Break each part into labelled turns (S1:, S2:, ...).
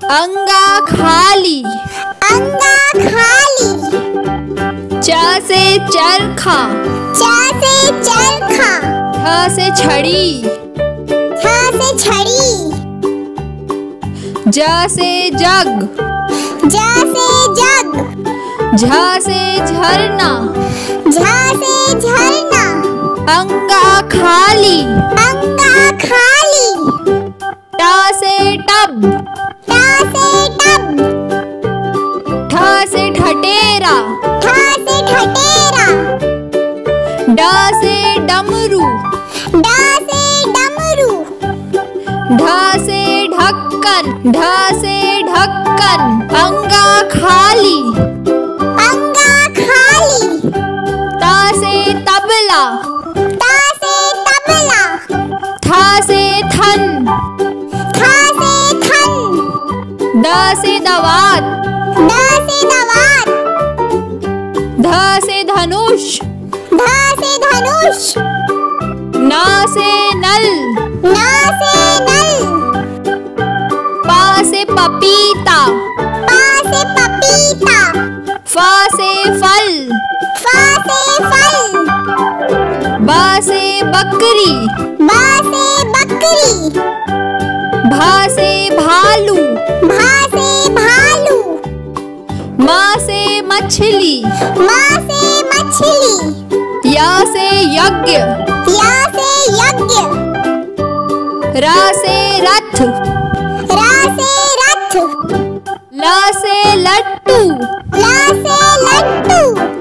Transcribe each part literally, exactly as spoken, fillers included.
S1: अंगा खाली,
S2: अंगा खाली।
S1: च से चरखा,
S2: च से चरखा।
S1: ठ से छड़ी,
S2: ठ से छड़ी।
S1: ज से जग,
S2: ज से जग।
S1: झ से झरना,
S2: झ से झरना।
S1: अंगा खाली,
S2: अंगा खाली।
S1: ट से टब,
S2: ट से टब।
S1: ठ से ठटेरा,
S2: ठ से ठटेरा।
S1: ड से डमरू,
S2: ड से डमरू।
S1: ढ से ढक्कन, ढ से ढक्कन। अंगा खाली,
S2: अंगा खाली।
S1: ता से तबला,
S2: ता से तबला।
S1: था से थन,
S2: था से थन।
S1: द से दवात,
S2: द से दवात।
S1: ध से धनुष,
S2: ध से धनुष।
S1: न से नल,
S2: न से नल।
S1: प से पपीता,
S2: प से पपीता।
S1: फ से फल,
S2: फ से फल।
S1: ब से बकरी,
S2: ब से बकरी।
S1: भ से भालू,
S2: भ से भालू।
S1: म से मछली,
S2: म से मछली।
S1: य से यज्ञ,
S2: य से यज्ञ।
S1: र से रथ,
S2: र से रथ।
S1: ल से लट्टू,
S2: ल से लट्टू।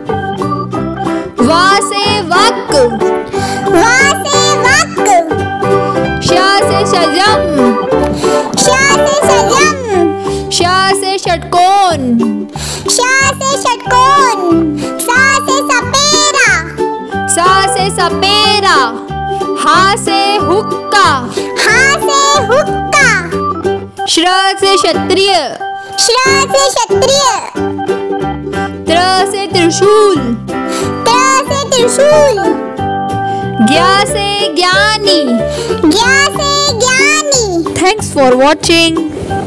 S1: व से वक,
S2: व से वक।
S1: श से शजम,
S2: श से सजम।
S1: श से षटकोण,
S2: श से षटकोण। स से सपेरा।
S1: स से सपेरा। ह से हुक्का,
S2: ह से हुक्का।
S1: श्र से क्षत्रिय,
S2: श्र से क्षत्रिय।
S1: त्र से त्रिशूल,
S2: त्र से त्रिशूल।
S1: ज्ञ से ज्ञानी।
S2: ज्ञ से ज्ञानी।
S1: Thanks for watching.